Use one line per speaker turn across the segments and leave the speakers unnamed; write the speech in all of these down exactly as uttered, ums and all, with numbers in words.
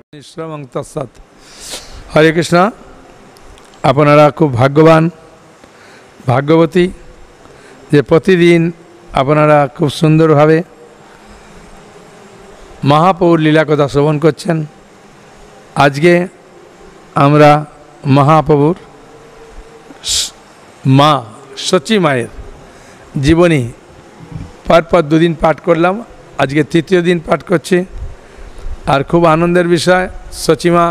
নিঃশ্রমং তৎসৎ। হরে কৃষ্ণ। আপনারা খুব ভাগ্যবান ভাগ্যবতী যে প্রতিদিন আপনারা খুব সুন্দরভাবে মহাপ্রভুর লীলাকথা শ্রবণ করছেন। আজকে আমরা মহাপ্রভুর মা সচী মায়ের জীবনী পরপর দুদিন পাঠ করলাম, আজকে তৃতীয় দিন পাঠ করছি। আর খুব আনন্দের বিষয়, সচিমা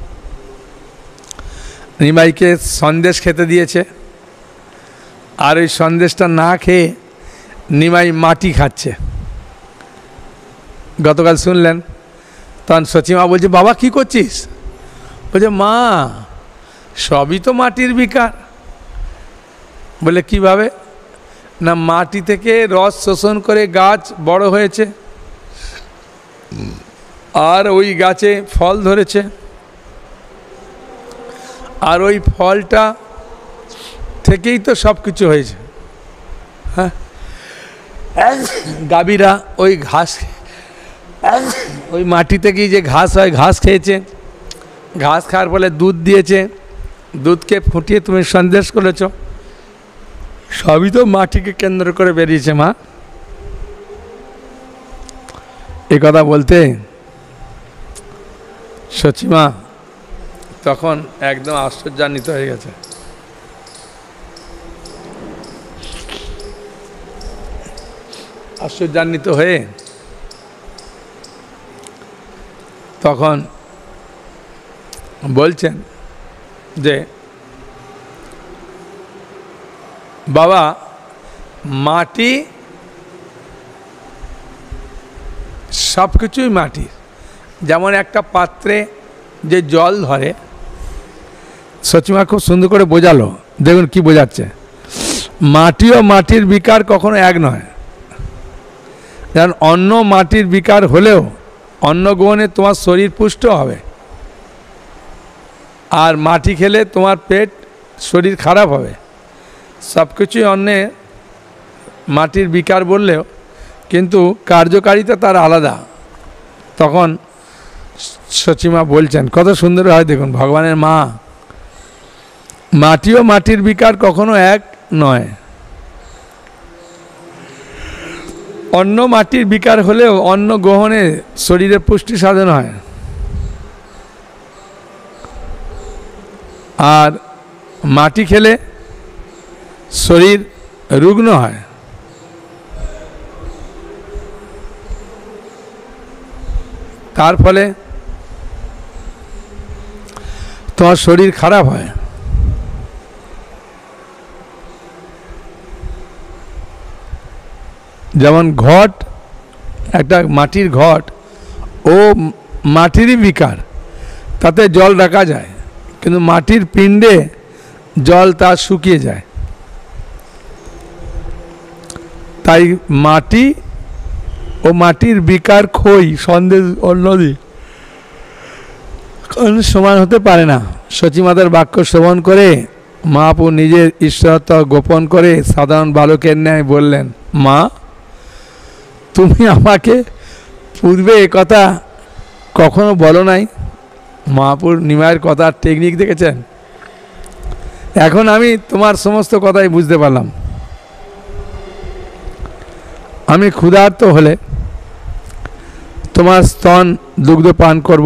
নিমাইকে সন্দেশ খেতে দিয়েছে, আর ওই সন্দেশটা না খেয়ে নিমাই মাটি খাচ্ছে। গতকাল শুনলেন, তখন সচিমা বলছে, বাবা কি করছিস? বলছে, মা সবই তো মাটির বিকার। বলে কিভাবে? না, মাটি থেকে রস শোষণ করে গাছ বড় হয়েছে, আর ওই গাছে ফল ধরেছে, আর ওই ফলটা থেকেই তো সব কিছু হয়েছে। হ্যাঁ, গাভীরা ওই ঘাস, ওই মাটি থেকেই যে ঘাস হয় ঘাস খেয়েছে, ঘাস খাওয়ার ফলে দুধ দিয়েছে, দুধকে ফুটিয়ে তুমি সন্দেশ করেছ, সবই তো মাটিকে কেন্দ্র করে বেরিয়েছে। মা এ কথা বলতে সচিমা তখন একদম আশ্চর্যান্বিত হয়ে গেছে। আশ্চর্যান্বিত হয়ে তখন বলছেন যে, বাবা মাটি সব কিছুই মাটির, যেমন একটা পাত্রে যে জল ধরে, সচিমা খুব সুন্দর করে বোঝালো। দেখুন কি বোঝাচ্ছে, মাটি ও মাটির বিকার কখনো এক নয়। যেমন অন্ন মাটির বিকার হলেও অন্ন গ্রহণে তোমার শরীর পুষ্ট হবে, আর মাটি খেলে তোমার পেট শরীর খারাপ হবে। সব কিছুই অন্নে মাটির বিকার বললেও কিন্তু কার্যকারিতা তার আলাদা। তখন সচিমা বলছেন, কত সুন্দর হয় দেখুন, ভগবানের মা, মাটি ও মাটির বিকার কখনো এক নয়। অন্ন মাটির বিকার হলেও অন্ন গ্রহণে শরীরে পুষ্টি সাধন হয়, আর মাটি খেলে শরীর রুগ্ন হয়। তার ফলে তোমার শরীর খারাপ হয়। যেমন ঘট, একটা মাটির ঘট, ও মাটিরই বিকার, তাতে জল রাখা যায়, কিন্তু মাটির পিণ্ডে জল তা শুকিয়ে যায়। তাই মাটি ও মাটির বিকার খই সন্দেশ নদী সমান হতে পারে না। সচিমাতার বাক্য শ্রবণ করে মহাপ্রভু নিজের ঈশ্বরত্ব গোপন করে সাধারণ বালকের ন্যায় বললেন, মা তুমি আমাকে পূর্বে এ কথা কখনো বলো নাই। মহাপ্রভুর নিমাইয়ের কথার টেকনিক দেখেছেন? এখন আমি তোমার সমস্ত কথাই বুঝতে পারলাম। আমি ক্ষুধার্ত হলে তোমার স্তন দুগ্ধ পান করব।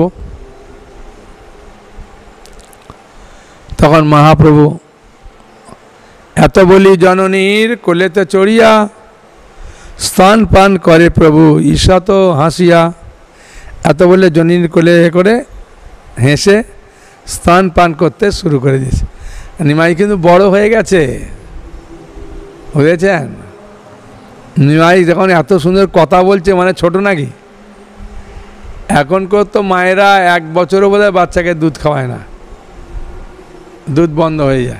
তখন মহাপ্রভু, এত বলি জননীর কোলেতে চড়িয়া স্তন পান করে প্রভু ঈশত হাসিয়া। এত বলে জননীর কোলে করে হেসে স্তন পান করতে শুরু করে দিয়েছে। নিমাই কিন্তু বড় হয়ে গেছে, বুঝেছেন? নিমাই যখন এত সুন্দর কথা বলছে, মানে ছোট নাকি? এখনকার তো মায়েরা এক বছরও বোধহয় বাচ্চাকে দুধ খাওয়ায় না, দুধ বন্ধ হয়ে যায়।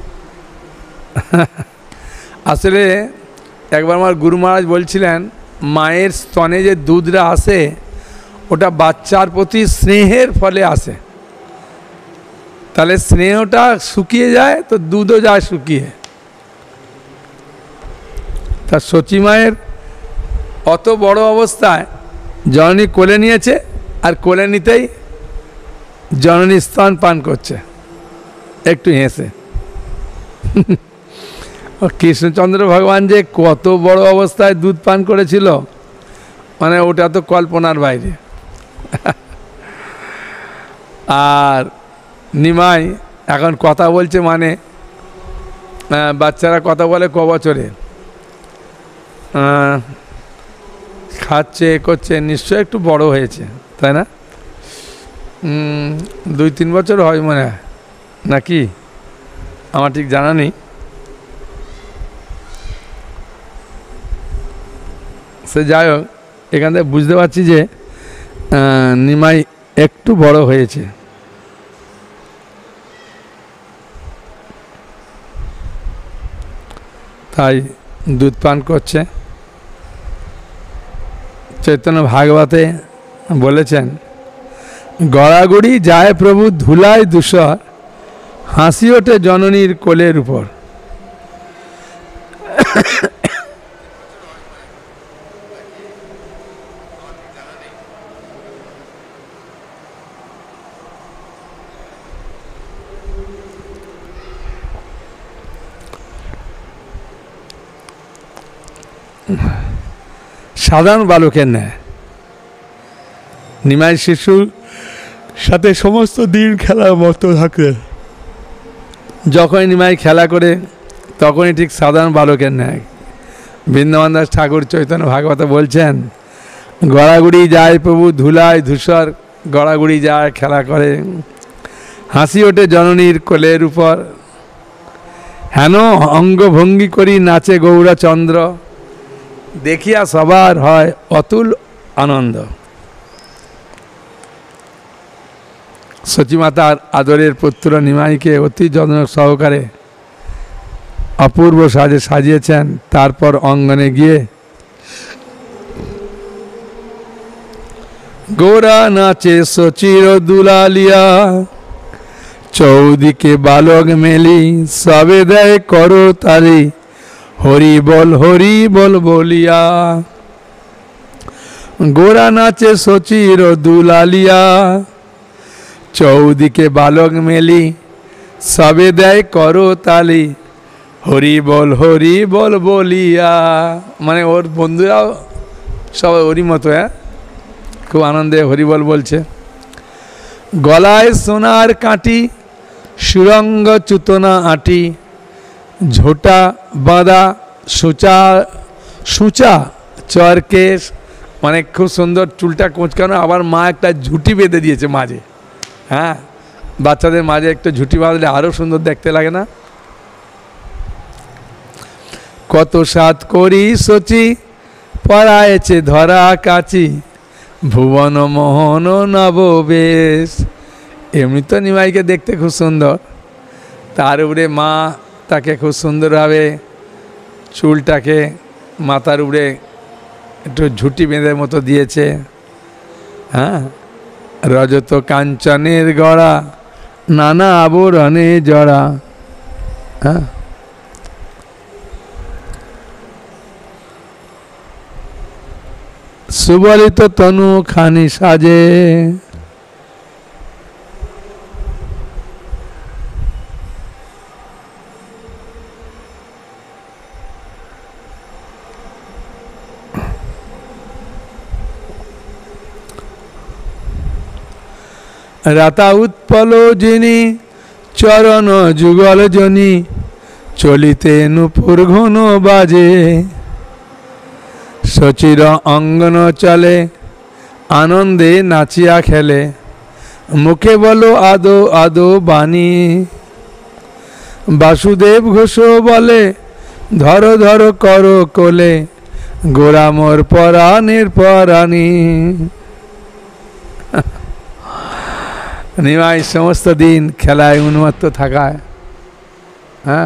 আসলে একবার আমার গুরু মহারাজ বলছিলেন, মায়ের স্তনে যে দুধটা আসে ওটা বাচ্চার প্রতি স্নেহের ফলে আসে। তাহলে স্নেহটা শুকিয়ে যায় তো দুধও যায় শুকিয়ে। তা সচিমায়ের অত বড় অবস্থায় জননী কোলে নিয়েছে, আর কোলে নিতেই জননী স্তন পান করছে একটু হেসে। কৃষ্ণচন্দ্র ভগবান যে কত বড় অবস্থায় দুধ পান করেছিল মানে ওটা তো কল্পনার বাইরে। আর নিমাই এখন কথা বলছে মানে বাচ্চারা কথা বলে ক বছরে, খাচ্ছে করছে, নিশ্চয় একটু বড় হয়েছে তাই না? দুই তিন বছর হয় মনে হয় নাকি, আমার ঠিক জানা নেই। সে যাই হোক, এখান থেকে বুঝতে পারছি যে নিমাই একটু বড় হয়েছে। তাই দুধ পান করছে। চৈতন্য ভাগবতে বলেছেন, গড়াগড়ি যায় প্রভু ধুলায় ধূসর, হাসি ওঠে জননীর কোলের উপর। সাধারণ বালকের ন্যায় নিমাই শিশুর সাথে সমস্ত দিন খেলার মতো থাকে। যখনই নিমাই খেলা করে তখনই ঠিক সাধারণ বালকের ন্যায়। বৃন্দাবন দাস ঠাকুর চৈতন্য ভাগবত বলছেন, গড়াগড়ি যায় প্রভু ধুলায় ধূসর, গড়াগড়ি যায় খেলা করে, হাসি ওঠে জননীর কোলের উপর, হেন অঙ্গভঙ্গি করি নাচে গৌরচন্দ্র, দেখিয়া সবার হয় অতুল আনন্দ। সচিমাতার আদরের পুত্র নিমাইকে অতি যত্ন সহকারে অপূর্ব সাজে সাজিয়েছেন। তারপর অঙ্গনে গিয়ে গোরা নাচে সচির দুলালিয়া, চৌদিকে বালক মেলি সবে দেয় করো তারি, হরি বল হরি বল বলিয়া। গোরা নাচে সচির দুলালিয়া, চৌদিকে বালক মেলি সবে দেয় করো তালি, হরি বল হরি বল বলিয়া। মানে ওর বন্ধুরাও সবাই ওরই মতো, হ্যাঁ, খুব আনন্দে হরি বল বলছে। গলায় সোনার কাঁটি, সুরঙ্গ চুতনা আটি, ঝোটা বাঁধা সুচা সুচা চরকেশ, মানে খুব সুন্দর চুলটা কোঁচকানো। আবার মা একটা ঝুঁটি বেঁধে দিয়েছে মাঝে। হ্যাঁ, বাচ্চাদের মাঝে একটা ঝুঁটি বাঁধলে আরও সুন্দর দেখতে লাগে না? কত সাত করি সচি, পরায়েছে ধরা কাচি, ভুবন মোহন নববেশ। এমনি তো নিমাইকে দেখতে খুব সুন্দর, তার উপরে মা তাকে খুব সুন্দরভাবে চুলটাকে মাথার উপরে একটু ঝুঁটি বেঁধে মতো দিয়েছে। হ্যাঁ, রজত কাঞ্চনের গড়া, নানা আবরণে জড়া। হ্যাঁ, সুবলিত তনু খানি সাজে, রাতা উৎপল যিনি চরণ যুগল জনি, চলিতে নূপুর ঘন বাজে, সচির অঙ্গন চলে আনন্দে নাচিয়া খেলে, মুখে বলো আদো আদো বাণী, বাসুদেব ঘোষ বলে ধরো ধরো করো কোলে, গোরা মোর পরাণের পরাণী। নিমাই সমস্ত দিন খেলায় উন্মত্ত থাকায়, হ্যাঁ,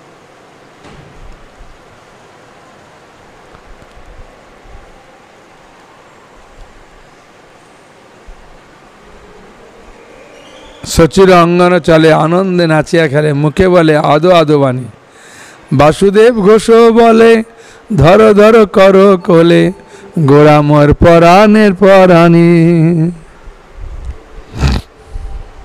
সচির অঙ্গন চলে আনন্দে নাচিয়া খেলে, মুখে বলে আদো আদো বাণী, বাসুদেব ঘোষ বলে ধরো ধরো করো কোলে, গোরা মোর পরাণের পরাণী।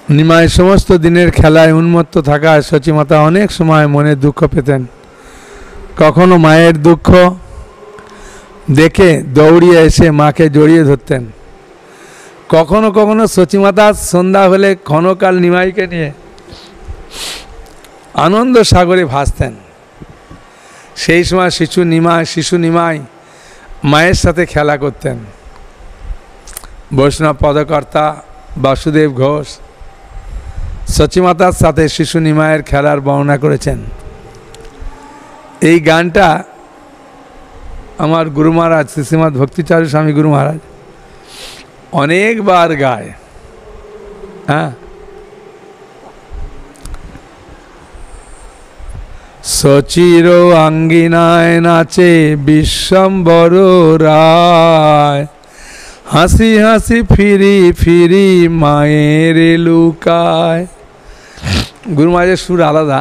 নিমাই সমস্ত দিনের খেলায় উন্মত্ত থাকায় সচিমাতা অনেক সময় মনে দুঃখ পেতেন। কখনো মায়ের দুঃখ দেখে দৌড়িয়ে এসে মাকে জড়িয়ে ধরতেন। কখনো কখনো সচিমাতা সন্ধ্যা হলে ক্ষণকাল নিমাইকে নিয়ে আনন্দ সাগরে ভাসতেন। সেই সময় শিশু নিমাই শিশু নিমাই মায়ের সাথে খেলা করতেন। বৈষ্ণব পদকর্তা বাসুদেব ঘোষ সচিমাতার সাথে শিশু নিমায়ের খেলার বর্ণনা করেছেন। এই গানটা আমার গুরু মহারাজ শ্রীশ্রীমৎ ভক্তিচারী স্বামী গুরু মহারাজ অনেকবার গায়। হ্যাঁ, সচির আঙ্গিনায় নাচে বিশ্বম্বর রায়, হাসি হাসি ফিরি ফিরি মায়ের লুকায়। গুরু মহারাজের সুর আলাদা,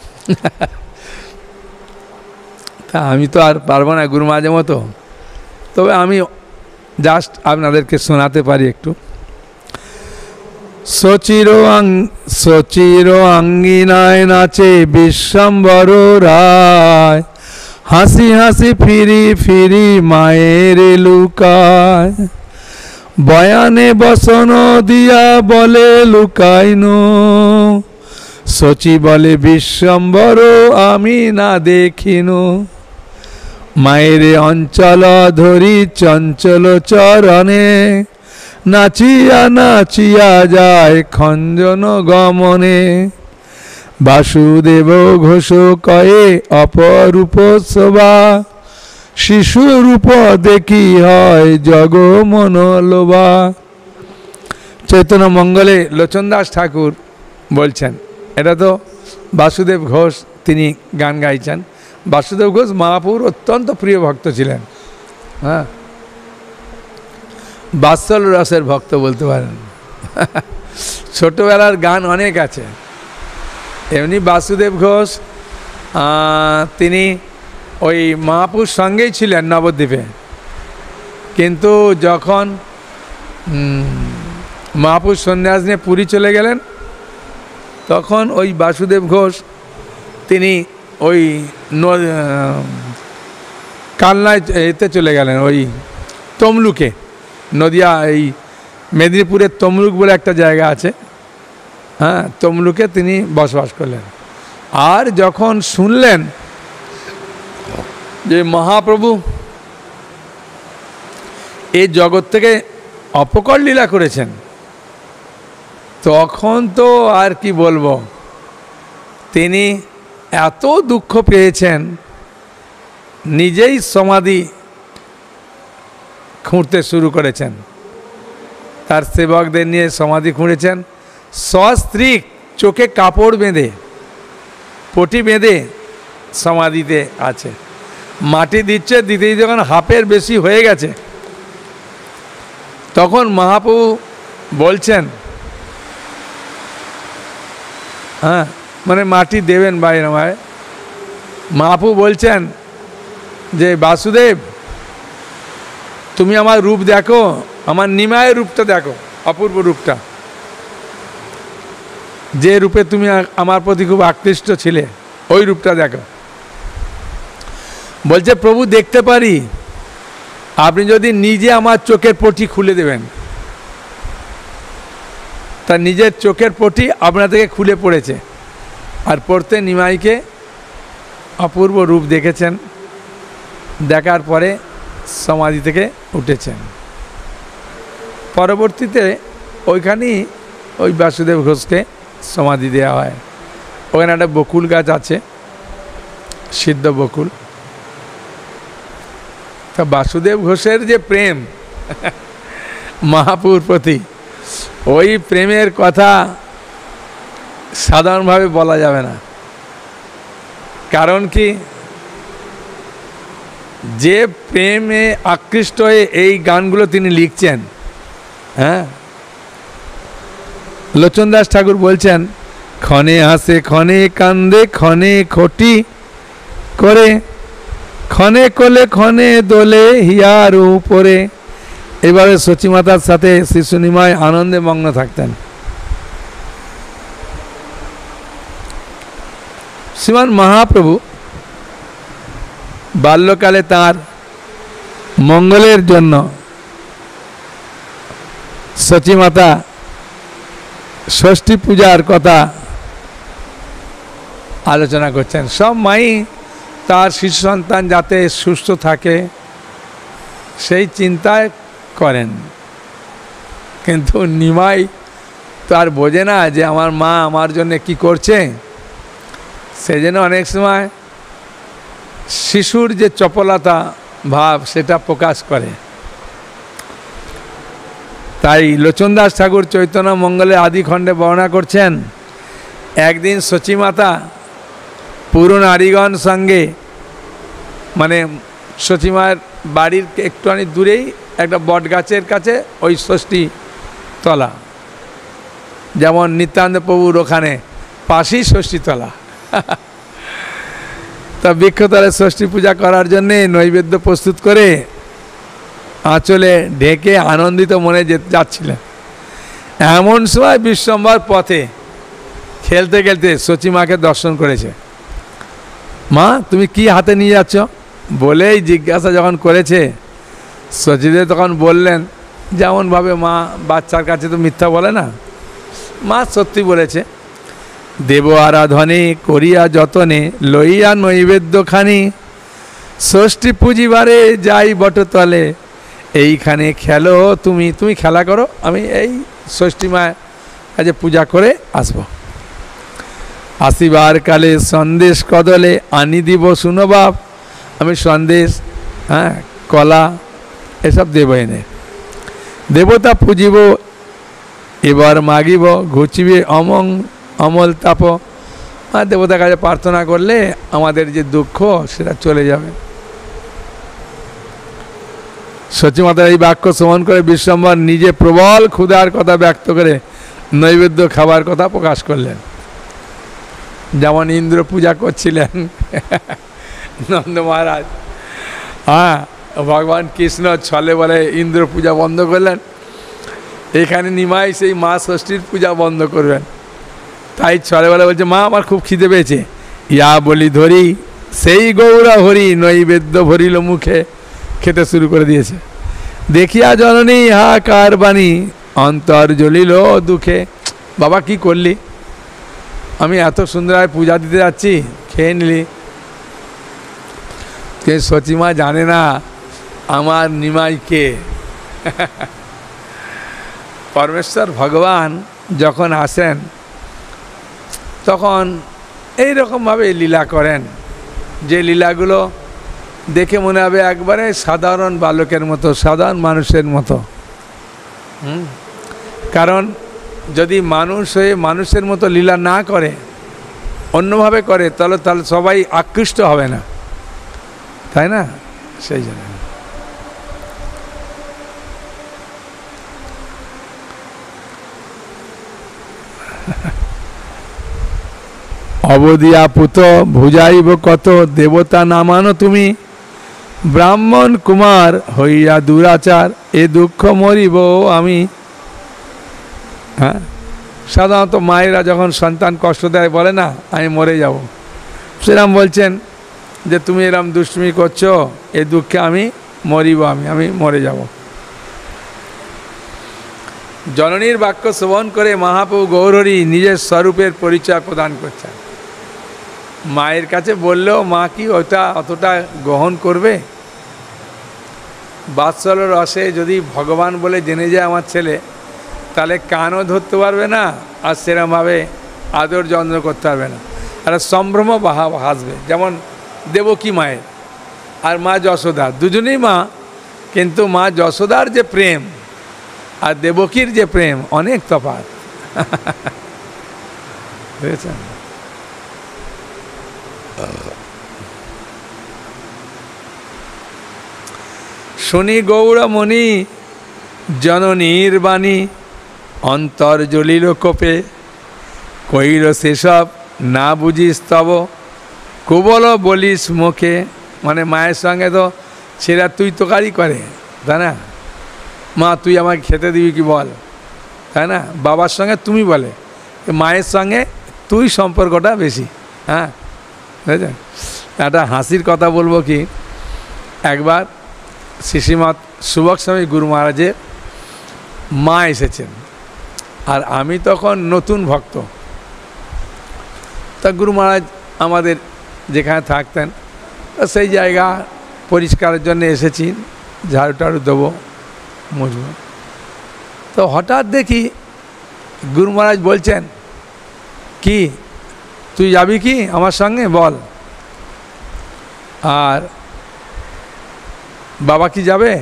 তা আমি তো আর পারবো না গুরু মহারাজের মতো, তবে আমি জাস্ট আপনাদেরকে শোনাতে পারি একটু। সচির সচির আঙ্গিনায় নাচে বিশ্বম্বর রায়, হাসি হাসি ফিরি ফিরি মায়ের লুকায়, বয়ানে বসন দিয়া বলে লুকাইন, সচি বলে বিশ্বম্বর আমি না দেখিন, মায়ের অঞ্চল ধরি চঞ্চল চরণে, নাচিয়া নাচিয়া যায় খঞ্জন গমনে, বাসুদেব ঘোষ কয়ে অপরূপ শোভা, শিশু রূপ দেখি হয় জগ মনোলোভা। চৈতন্য মঙ্গলে লোচন দাস ঠাকুর বলছেন, এটা তো বাসুদেব ঘোষ তিনি গান গাইছেন। বাসুদেব ঘোষ মহাপুর অত্যন্ত প্রিয় ভক্ত ছিলেন। হ্যাঁ, বাৎসল রসের ভক্ত বলতে পারেন। ছোটবেলার গান অনেক আছে। এমনি বাসুদেব ঘোষ তিনি ওই মহাপুর সঙ্গেই ছিলেন নবদ্বীপে, কিন্তু যখন মহাপুর সন্ন্যাস নিয়ে পুরী চলে গেলেন তখন ওই বাসুদেব ঘোষ তিনি ওই কালনায় এতে চলে গেলেন, ওই তমলুকে, নদিয়া এই মেদিনীপুরের তমলুক বলে একটা জায়গা আছে, হ্যাঁ, তমলুকে তিনি বসবাস করলেন। আর যখন শুনলেন যে মহাপ্রভু এই জগৎ থেকে অপকর লীলা করেছেন, তখন তো আর কি বলবো, তিনি এত দুঃখ পেয়েছেন, নিজেই সমাধি খুঁড়তে শুরু করেছেন। তার সেবকদের নিয়ে সমাধি খুঁড়েছেন, সস্ত্রীক চোখে কাপড় বেঁধে পটি বেঁধে সমাধিতে আছে। মাটি দিচ্ছে, দিতেই যখন হাফের বেশি হয়ে গেছে তখন মহাপ্রভু বলছেন, হ্যাঁ, মানে মাটি দেবেন বাইরে নয়, মহাপ্রভু বলছেন যে বাসুদেব তুমি আমার রূপ দেখো, আমার নিমায়ের রূপটা দেখো, অপূর্ব রূপটা, যে রূপে তুমি আমার প্রতি খুব আকৃষ্ট ছিলে ওই রূপটা দেখো। বলছে প্রভু দেখতে পারি, আপনি যদি নিজে আমার চোখের পটি খুলে দেবেন। তার নিজের চোখের পটি আপনা থেকে খুলে পড়েছে, আর পড়তে নিমাইকে অপূর্ব রূপ দেখেছেন, দেখার পরে সমাধি থেকে উঠেছেন। পরবর্তীতে ওইখানেই ওই বাসুদেব ঘোষকে সমাধি দেওয়া হয়। ওখানে একটা বকুল গাছ আছে, সিদ্ধ বকুল। তা বাসুদেব ঘোষের যে প্রেম মহাপুর প্রতি, ওই প্রেমের কথা সাধারণভাবে বলা যাবে না। কারণ কি, যে প্রেমে আকৃষ্ট হয়ে এই গানগুলো তিনি লিখছেন, হ্যাঁ, লোচন দাস ঠাকুর বলছেন, ক্ষণে হাসে ক্ষণে কান্দে ক্ষণে খটি করে, ক্ষণে কোলে ক্ষণে দোলে হিয়ার উপরে। এভাবে সচিমাতার সাথে শিশু নিমাই আনন্দে মগ্ন থাকতেন। শ্রীমান মহাপ্রভু বাল্যকালে তার মঙ্গলের জন্য সচিমাতা ষষ্ঠী পূজার কথা আলোচনা করছেন। সব মাই তার শিশু সন্তান যাতে সুস্থ থাকে সেই চিন্তায় করেন, কিন্তু নিমাই তো আর বোঝে না যে আমার মা আমার জন্য কি করছে। সেই জন্য অনেক সময় শিশুর যে চপলতা ভাব সেটা প্রকাশ করে। তাই লোচনদাস ঠাকুর চৈতন্য মঙ্গলে আদি খণ্ডে বর্ণনা করছেন, একদিন সচিমাতা পুরো নারীগণ সঙ্গে, মানে সচিমার বাড়ির একটুখানি দূরেই একটা বট গাছের কাছে ওই ষষ্ঠী তলা, যেমন নিত্যানন্দ প্রভুর ওখানে পাশেই ষষ্ঠী তলা। তা বৃক্ষতলে ষষ্ঠী পূজা করার জন্যে নৈবেদ্য প্রস্তুত করে আঁচলে ঢেকে আনন্দিত মনে যেতে যাচ্ছিলেন। এমন সময় বিশ্বম্বর পথে খেলতে খেলতে সচিমাকে দর্শন করেছে। মা তুমি কি হাতে নিয়ে যাচ্ছ বলেই জিজ্ঞাসা যখন করেছে, সচিদেব তখন বললেন, যেমনভাবে মা বাচ্চার কাছে তো মিথ্যা বলে না, মা সত্যি বলেছে, দেব আরাধনে করিয়া যতনে লইয়া নৈবেদ্যখানি ষষ্ঠী পুজিবারে যাই বটতলে এইখানে খেলো তুমি, তুমি খেলা করো, আমি এই ষষ্ঠী মায়ের কাছে পূজা করে আসব। আসিবার কালে সন্দেশ কদলে আনি দিব শুনো বাপ, আমি সন্দেশ, হ্যাঁ কলা এসব দেব এনে, দেবতা পুজিব এবার মাগিব ঘুচিবে অমং অমল তাপ, আর দেবতার কাছে প্রার্থনা করলে আমাদের যে দুঃখ সেটা চলে যাবে। সচিমাতার এই বাক্য শ্রবণ করে বিশ্বম্বর নিজে প্রবল ক্ষুধার কথা ব্যক্ত করে নৈবেদ্য খাবার কথা প্রকাশ করলেন। যেমন ইন্দ্র পূজা করছিলেন নন্দ মহারাজ, হ্যাঁ ভগবান কৃষ্ণ ছলে বলে ইন্দ্র পূজা বন্ধ করলেন, এখানে নিমাই সেই মা ষষ্ঠীর পূজা বন্ধ করবেন। তাই ছলে বলে বলছে, মা আমার খুব খিদে পেয়েছে, ইয়া বলি ধরি সেই গৌরা হরি নৈবেদ্য ভরিল মুখে, খেতে শুরু করে দিয়েছে। দেখিয়া জননী হাহাকার বাণী অন্তর জ্বলিল দুঃখে, বাবা কি করলি, আমি এত সুন্দর পূজা দিতে যাচ্ছি খেয়ে নিলি। কে সচিমা জানে না আমার নিমাই কে। পরমেশ্বর ভগবান যখন আসেন তখন এই রকমভাবে লীলা করেন, যে লীলাগুলো দেখে মনে হবে একবারে সাধারণ বালকের মতো, সাধারণ মানুষের মতো। হুম কারণ যদি মানুষ হয়ে মানুষের মতো লীলা না করে, অন্যভাবে করে, তাহলে তাহলে সবাই আকৃষ্ট হবে না, তাই না? সেই জন্য অবদিয়া পুত ভুজাইব কত দেবতা নামানো তুমি, ব্রাহ্মণ কুমার হইয়া দুরাচার এ দুঃখ মরিব আমি। হ্যাঁ সাধারণত মায়েরা যখন সন্তান কষ্ট দেয় বলে না আমি মরে যাব, সেরকম বলছেন যে তুমি এরম দুষ্টুমি করছো, এ দুঃখে আমি মরিব, আমি আমি মরে যাব। জননীর বাক্য শ্রবণ করে মহাপ্রভু গৌরহরি নিজের স্বরূপের পরিচয় প্রদান করছেন। মায়ের কাছে বললেও মা কি ওটা অতটা গ্রহণ করবে? বাৎসল্য রসে যদি ভগবান বলে জেনে যায় আমার ছেলে, তাহলে কানও ধরতে পারবে না, আর সেরমভাবে আদর যত্ন করতে পারবে না, আর সম্ভ্রম বাহা হাসবে। যেমন দেবকী মায়ের আর মা যশোদা দুজনেই মা, কিন্তু মা যশোদার যে প্রেম আর দেবকীর যে প্রেম অনেক তফাৎ। বুঝেছেন? শুনি গৌরমণি জননীর বাণী অন্তর জ্বলিল কোপে, কইল সেসব না বুঝিস তব কুবল বলিস মুখে। মানে মায়ের সঙ্গে তো ছেলেরা তুই তোকারি করে, তাই না? মা তুই আমাকে খেতে দিবি কি বল, তাই না? বাবার সঙ্গে তুমি বলে, মায়ের সঙ্গে তুই সম্পর্কটা বেশি। হ্যাঁ বুঝলেন? একটা হাসির কথা বলবো কি, একবার শ্রীশ্রীমৎ সুবক স্বামী গুরু মহারাজের মা এসেছেন, আর আমি তখন নতুন ভক্ত। তা গুরু মহারাজ আমাদের যেখানে থাকতেন সেই জায়গা পরিষ্কারের জন্য এসেছি, ঝাড়ু টাড়ু দেবো, মুছব। তো হঠাৎ দেখি গুরু মহারাজ বলছেন, কি তুই যাবি কি আমার সঙ্গে বল, আর বাবা কি যাবে?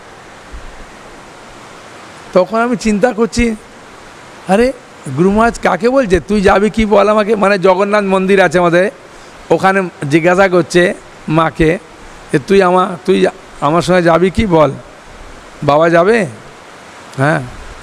তখন আমি চিন্তা করছি, আরে গুরু মহারাজ কাকে বলছে তুই যাবি কি বল আমাকে? মানে জগন্নাথ মন্দির আছে আমাদের ওখানে, জিজ্ঞাসা করছে মাকে যে তুই আমার তুই আমার সঙ্গে যাবি কি বল, বাবা যাবে? হ্যাঁ।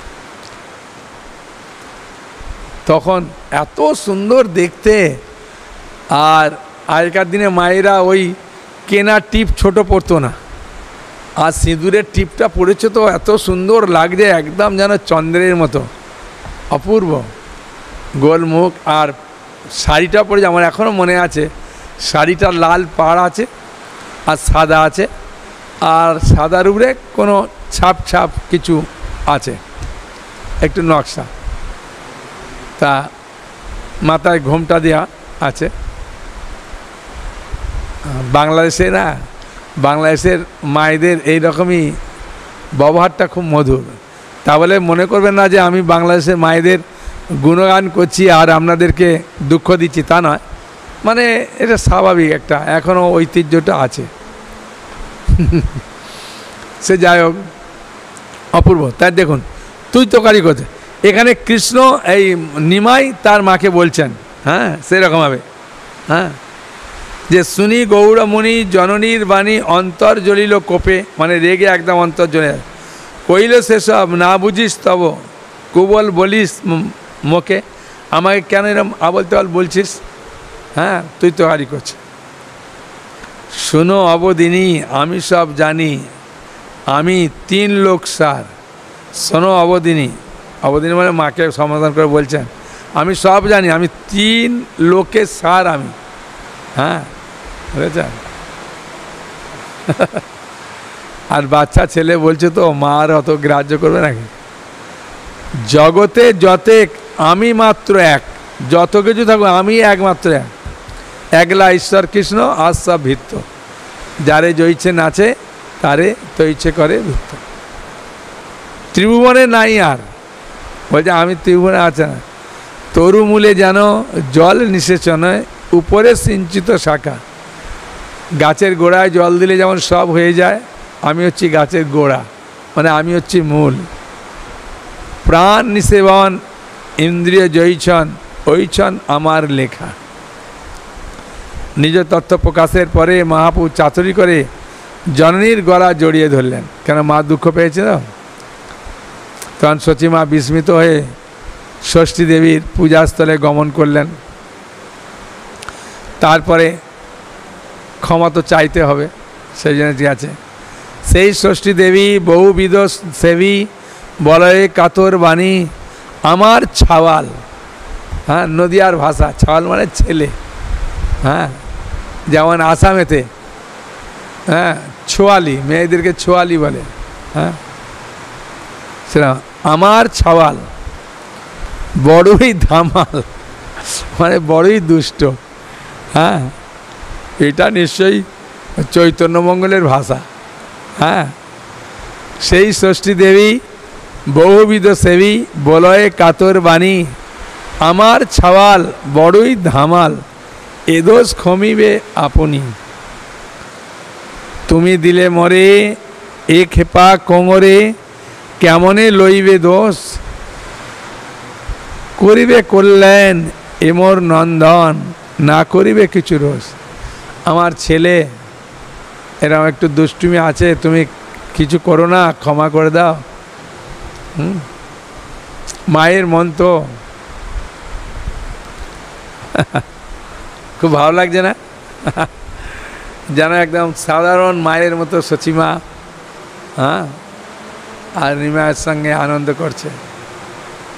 তখন এত সুন্দর দেখতে, আর আগেকার দিনে মায়েরা ওই কেনা টিপ ছোট পড়তো না, আর সিঁদুরের টিপটা পড়েছে তো এত সুন্দর লাগছে, একদম যেন চন্দ্রের মতো অপূর্ব গোলমুখ। আর শাড়িটা পরেছে, আমার এখনও মনে আছে, শাড়িটা লাল পাড় আছে আর সাদা আছে, আর সাদার উপরে কোনো ছাপ ছাপ কিছু আছে, একটু নকশা। তা মাথায় ঘোমটা দেওয়া আছে। বাংলাদেশে না, বাংলাদেশের মায়েদের এই রকমই ব্যবহারটা খুব মধুর। তা বলে মনে করবেন না যে আমি বাংলাদেশের মায়েদের গুণগান করছি আর আপনাদেরকে দুঃখ দিচ্ছি, তা নয়। মানে এটা স্বাভাবিক, একটা এখনও ঐতিহ্যটা আছে। সে যাই হোক, অপূর্ব। তাই দেখুন তুই তোকারি করছে, এখানে কৃষ্ণ এই নিমাই তার মাকে বলছেন, হ্যাঁ সেরকমভাবে, হ্যাঁ, যে শুনি গৌরমণি জননীর বাণী অন্তর জ্বলিল কোপে, মানে রেগে একদম অন্তর জ্বলে কইল সেসব না বুঝিস তব কুবল বলিস মুখে, আমাকে কেন এরম আবল তাবল বলছিস? হ্যাঁ তুই তো হারি করছিস। শোনো অবদিনী আমি সব জানি, আমি তিন লোক সার। শোনো অবদিনী, অবদিনী মানে মাকে সমাধান করে বলছেন, আমি সব জানি, আমি তিন লোকের সার আমি। হ্যাঁ বুঝেছেন? আর বাচ্চা ছেলে বলছে তো মার অত গ্রাহ্য করবে নাকি? জগতে যতেক আমি মাত্র এক, যত কিছু থাকবে আমি একমাত্র এক, একলা ঈশ্বর কৃষ্ণ আর সব ভিত্ত, যারে জইছে নাচে তারে তো ইচ্ছে করে ভিত্ত। ত্রিভুবনে নাই আর, বলছে আমি ত্রিভুবনে আছে না। তরুমূলে যেন জল নিষেচনে উপরে সিঞ্চিত শাখা, গাছের গোড়ায় জল দিলে যেমন সব হয়ে যায়, আমি হচ্ছি গাছের গোড়া, মানে আমি হচ্ছি মূল। প্রাণ নিষেবন ইন্দ্রিয় জয়ীছন, ওইছন আমার লেখা। নিজ তত্ত্ব প্রকাশের পরে মহাপ্রভু চাতুরি করে জননীর গলা জড়িয়ে ধরলেন, কেন মা দুঃখ পেয়েছে তো। তখন সচিমা বিস্মিত হয়ে ষষ্ঠী দেবীর পূজাস্থলে গমন করলেন। তারপরে ক্ষমা তো চাইতে হবে, সেই জন্য ঠিক আছে। সেই ষষ্ঠী দেবী বহুবিধ সেবী বলয়ে কাতর বাণী আমার ছাওয়াল, হ্যাঁ নদিয়ার ভাষা, ছাওয়াল মানে ছেলে, হ্যাঁ যেমন আসামেতে হ্যাঁ ছোয়ালি, মেয়েদেরকে ছোয়ালি বলে, হ্যাঁ সেটা আমার ছাওয়াল বড়ই ধামাল, মানে বড়ই দুষ্ট। হ্যাঁ এটা নিশ্চয়ই চৈতন্যমঙ্গলের ভাষা। হ্যাঁ সেই ষষ্ঠী দেবী বহুবিধ সেবী বলয়ে কাতর বাণী আমার ছাওয়াল বড়ই ধামাল, এ দোষ ক্ষমিবে আপনি। তুমি দিলে মরে এ খেপা কোমরে, কেমনে লইবে দোষ, করিবে কল্যাণ এমর নন্দন, না করিবে কিছু রোষ। আমার ছেলে এরকম একটু দুষ্টুমি আছে, তুমি কিছু করো না, ক্ষমা করে দাও। হুম মায়ের মন তো খুব ভালো লাগছে না? যেন একদম সাধারণ মায়ের মতো সচিমা, হ্যাঁ আর নিমায়ের সঙ্গে আনন্দ করছে।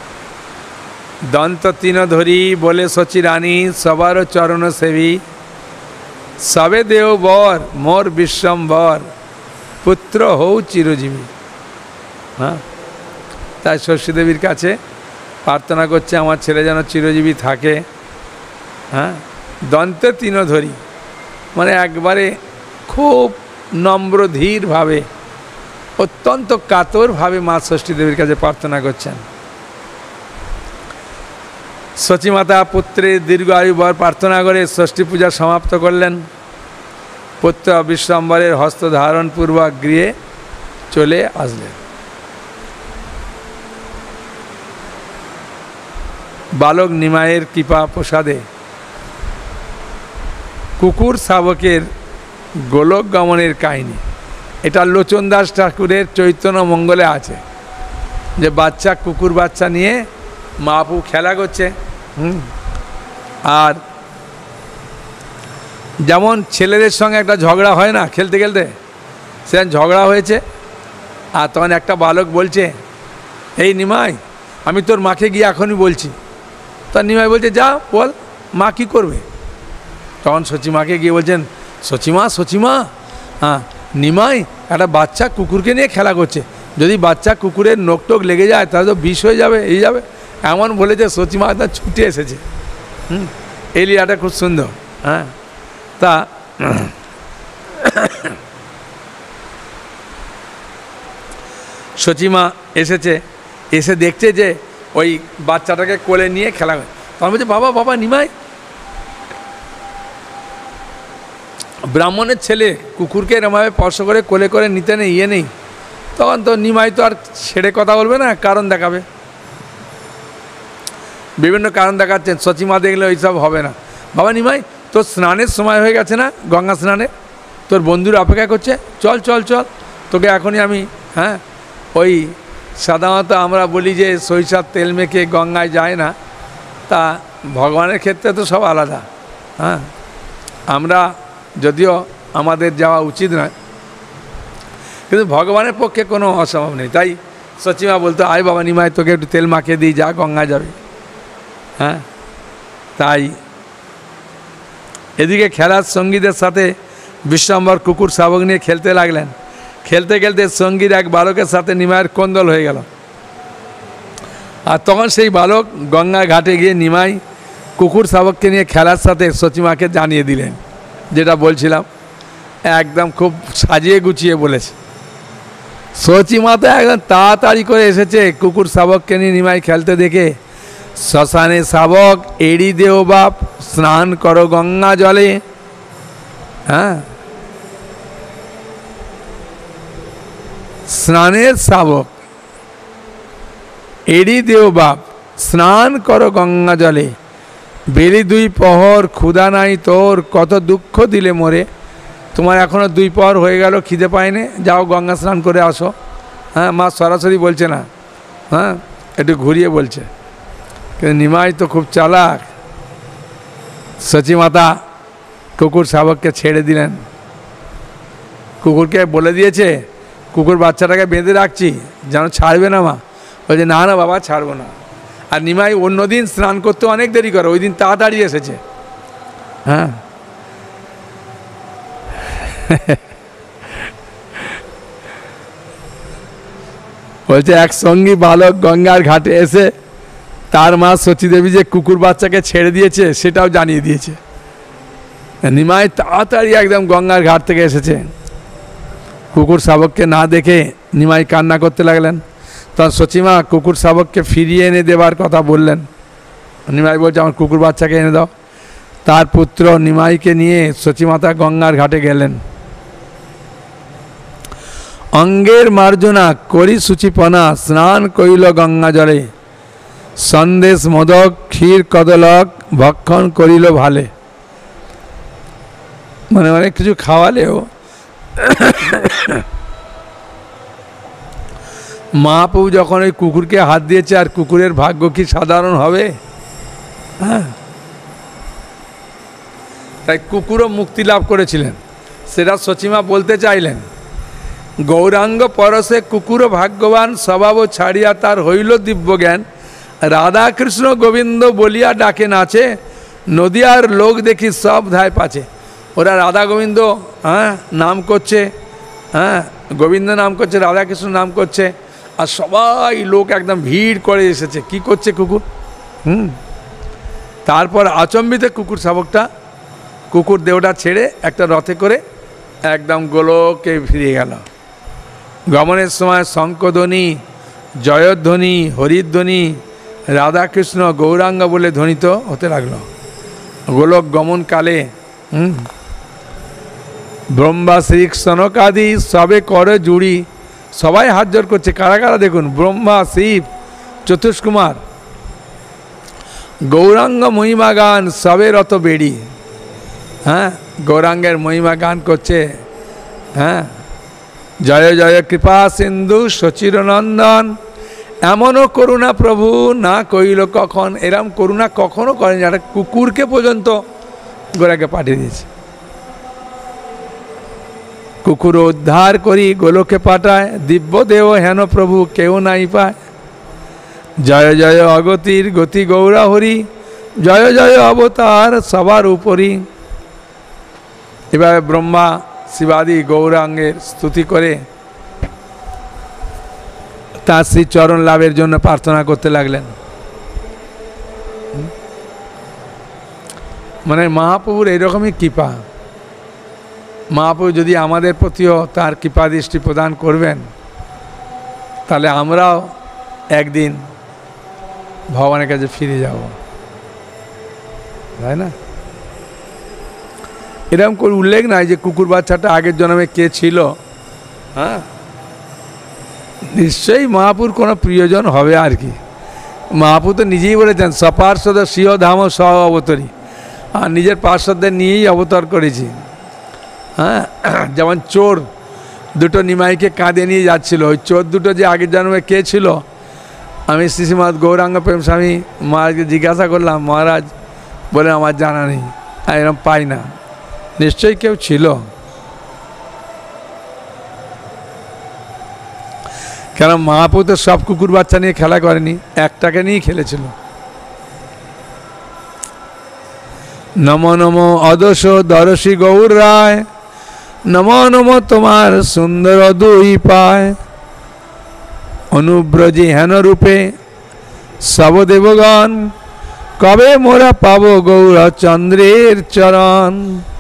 দন্ত তিন ধরি বলে সচি রানী সবার চরণ সেবী, সবে দেও বর মোর বিশ্বম্বর পুত্র হও চিরজীবী। হ্যাঁ, তাই ষষ্ঠী দেবীর কাছে প্রার্থনা করছে আমার ছেলে যেন চিরজীবী থাকে। হ্যাঁ, দন্তে তৃণধরি মানে একবারে খুব নম্র ধীরভাবে অত্যন্ত কাতরভাবে মা ষষ্ঠী দেবীর কাছে প্রার্থনা করছেন। সচিমাতা পুত্রের দীর্ঘ আয়ু বর প্রার্থনা করে ষষ্ঠী পূজা সমাপ্ত করলেন। পুত্র বিশ্বম্বরের হস্ত ধারণপূর্বক গৃহে চলে আসলেন। বালক নিমাইয়ের কৃপা প্রসাদে কুকুর শাবকের গোলক গমনের কাহিনী, এটা লোচন দাস ঠাকুরের চৈতন্য মঙ্গলে আছে, যে বাচ্চা কুকুর বাচ্চা নিয়ে মাপু খেলা করছে। হুম আর যেমন ছেলেদের সঙ্গে একটা ঝগড়া হয় না খেলতে খেলতে, সেখানে ঝগড়া হয়েছে। আর তখন একটা বালক বলছে, এই নিমাই আমি তোর মাকে গিয়ে এখনই বলছি। তখন নিমাই বলছে, যা বল, মা কী করবে? তখন সচিমাকে গিয়ে বলছেন, সচিমা সচিমা হ্যাঁ নিমাই একটা বাচ্চা কুকুরকে নিয়ে খেলা করছে, যদি বাচ্চা কুকুরের নোক টোক লেগে যায় তাহলে তো বিষ হয়ে যাবে, এই যাবে এমন বলেছে। সচিমা একদম ছুটে এসেছে। হুম এই লীলাটা খুব সুন্দর। হ্যাঁ তা সচিমা এসেছে, এসে দেখছে যে ওই বাচ্চাটাকে কোলে নিয়ে খেলা করে। তখন বলছে, বাবা বাবা নিমাই, ব্রাহ্মণের ছেলে কুকুরকে এরমভাবে স্পর্শ করে কোলে করে নিতে নেই, ইয়ে নেই। তখন তো নিমাই তো আর ছেড়ে কথা বলবে না, কারণ দেখাবে, বিভিন্ন কারণ দেখাচ্ছেন। সচিমা দেখলে ওইসব হবে না। বাবা নিমাই, তোর স্নানের সময় হয়ে গেছে না, গঙ্গা স্নানে, তোর বন্ধুরা অপেক্ষা করছে, চল চল চল তোকে এখনই আমি। হ্যাঁ ওই সাধারণত আমরা বলি যে সরিষার তেল মেখে গঙ্গায় যায় না, তা ভগবানের ক্ষেত্রে তো সব আলাদা। হ্যাঁ আমরা যদিও আমাদের যাওয়া উচিত নয়, কিন্তু ভগবানের পক্ষে কোনো অসম্ভব নেই। তাই সচিমা বলতো, আয় বাবা নিমাই তোকে একটু তেল মাখিয়ে দিই, যা গঙ্গা যাবে। হ্যাঁ তাই এদিকে খেলার সঙ্গীদের সাথে বিশ্বম্বর কুকুর শাবক নিয়ে খেলতে লাগলেন। খেলতে খেলতে সঙ্গীর এক বালকের সাথে নিমাইয়ের কোন্দল হয়ে গেল। আর তখন সেই বালক গঙ্গা ঘাটে গিয়ে নিমাই কুকুর শাবককে নিয়ে খেলার সাথে সচিমাকে জানিয়ে দিলেন, যেটা বলছিলাম একদম খুব সাজিয়ে গুছিয়ে বলেছে। সচিমা তো একদম তাড়াতাড়ি করে এসেছে কুকুর শাবককে নিয়ে নিমাই খেলতে দেখে। শ্মশানে শাবক এড়ি দেও বাপ, স্নান করো গঙ্গা জলে। হ্যাঁ স্নানের শাবক এড়ি দেও বাপ, স্নান করো গঙ্গা জলে। বেলি দুই পহর ক্ষুধা নাই তোর, কত দুঃখ দিলে মোরে। তোমার এখনও দুই পহর হয়ে গেল, খিদে পায়নি, যাও গঙ্গা স্নান করে আসো। হ্যাঁ মা সরাসরি বলছে না, হ্যাঁ একটু ঘুরিয়ে বলছে। কিন্তু নিমাই তো খুব চালাক। সচিমাতা কুকুর শাবককে ছেড়ে দিলেন। কুকুরকে বলে দিয়েছে, কুকুর বাচ্চাটাকে বেঁধে রাখছি, যেন ছাড়বে না। মা বলছে, না না বাবা ছাড়বো না। আর নিমাই অন্যদিন স্নান করতে অনেক দেরি করে, ওই দিন তাড়াতাড়ি এসেছে। হ্যাঁ বলছে, এক সঙ্গী বালক গঙ্গার ঘাটে এসে তার মা সতীদেবী যে কুকুর বাচ্চাকে ছেড়ে দিয়েছে সেটাও জানিয়ে দিয়েছে। নিমাই তাড়াতাড়ি একদম গঙ্গার ঘাট থেকে এসেছে। কুকুর শাবককে না দেখে নিমাই কান্না করতে লাগলেন। তখন সচিমা কুকুর শাবককে ফিরিয়ে এনে দেবার কথা বললেন। নিমাই বলছে, আমার কুকুর বাচ্চাকে এনে দাও। তার পুত্র নিমাইকে নিয়ে সচিমাতা গঙ্গার ঘাটে গেলেন। অঙ্গের মার্জনা করি সূচিপনা, স্নান করিল গঙ্গা জলে। সন্দেশ মোদক ক্ষীর কদলক, ভক্ষণ করিল ভালে। মানে অনেক কিছু খাওয়ালেও মহাপ্রভু যখন ওই কুকুরকে হাত দিয়েছে, আর কুকুরের ভাগ্য কি সাধারণ হবে? হ্যাঁ তাই কুকুরও মুক্তি লাভ করেছিলেন, সেটা সচিমা বলতে চাইলেন। গৌরাঙ্গ পরশে কুকুর ভাগ্যবান, স্বভাব ছাড়িয়া তার হইল দিব্য জ্ঞান। রাধা কৃষ্ণ গোবিন্দ বলিয়া ডাকে নাচে, নদিয়ার লোক দেখি সব ধায় পাছে। ওরা রাধা গোবিন্দ হ্যাঁ নাম করছে, হ্যাঁ গোবিন্দ নাম করছে, রাধাকৃষ্ণ নাম করছে, আর সবাই লোক একদম ভিড় করে এসেছে। কি করছে কুকুর? হুম তারপর আচম্বিত কুকুর শাবকটা কুকুর দেহটা ছেড়ে একটা রথে করে একদম গোলকে ফিরে গেল। গমনের সময় শঙ্খধ্বনি, জয়ধ্বনি, হরিধ্বনি, রাধাকৃষ্ণ গৌরাঙ্গ বলে ধ্বনিত হতে লাগলো। গোলক গমনকালে হুম ব্রহ্মা শ্রী সনকাদি সবে করে জুড়ি, সবাই হাত জোর করছে। কারা কারা দেখুন, ব্রহ্মা, শিব, চতুষ্কুমার, গৌরাঙ্গ মহিমা গান সবে রত বেড়ি। হ্যাঁ গৌরাঙ্গের মহিমা গান করছে। হ্যাঁ জয় জয় কৃপা সিন্ধু সচিরনন্দন, এমনও করুণা প্রভু না কইল কখন। এরম করুণা কখনো করেন, একটা কুকুরকে পর্যন্ত গোরাকে পাঠিয়ে দিয়েছে। কুকুর উদ্ধার করি গোলকে পাঠায়, দিব্য দেহ হেন প্রভু কেউ নাই পায়। জয় জয় অগতির গতি গৌরা হরি, জয় জয় অবতার সবার উপরি। এভাবে ব্রহ্মা শিবাদি গৌরাঙ্গের স্তুতি করে তার শ্রী চরণ লাভের জন্য প্রার্থনা করতে লাগলেন। মানে মহাপ্রভুর এইরকমই কৃপা। মহাপ্রভু যদি আমাদের প্রতিও তার কৃপা দৃষ্টি প্রদান করবেন, তাহলে আমরাও একদিন ভগবানের কাছে ফিরে যাব, তাই না? এরকম করে উল্লেখ নাই যে কুকুর বাচ্চাটা আগের জন্মে কে ছিল। হ্যাঁ নিশ্চয়ই মহাপুর কোনো প্রিয়জন হবে আর কি। মহাপুর তো নিজেই বলেছেন সপার্শ্বদ সিংহ ধাম সহ অবতরী, আর নিজের পার্শ্বদের নিয়েই অবতার করেছি। হ্যাঁ যেমন চোর দুটো নিমাইকে কাঁধে নিয়ে যাচ্ছিল, ওই চোর দুটো যে আগের জন্মে কে ছিল, আমি শ্রীশ্রীমৎ গৌরাঙ্গ প্রেম স্বামী মহারাজকে জিজ্ঞাসা করলাম, মহারাজ বলে আমার জানা নেই, আর এরকম পাই না। নিশ্চয়ই কেউ ছিল, কেন মহাপ্রভু তো সব কুকুর বাচ্চা নিয়ে খেলা করেনি, একটাকে নিয়েই খেলেছিল। নম নম অদশ দরশী গৌর রায়, নম নম তোমার সুন্দর দুই পায়। অনুব্রজি হেন রূপে সব দেবগণ, কবে মোরা পাব গৌর চন্দ্রের চরণ।